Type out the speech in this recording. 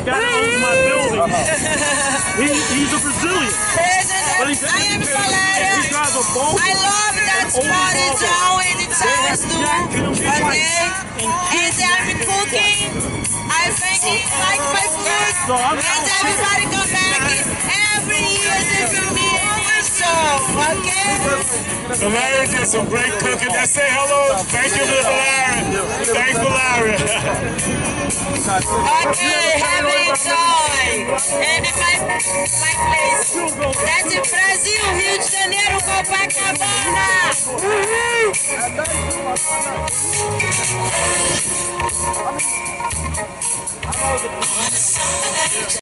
guy that owns my building. He's a Brazilian. But he drives a boat. I love that spot in town and it sounds too. Okay? And I'm cooking. I think it's like my food. And everybody come back every year for me. So, okay? Larry did some great cooking. Let's say hello. Thank you to Larry. Thank you, Larry. Okay, have enjoy. And my place. That's in Brasil, Rio de Janeiro, Copacabana.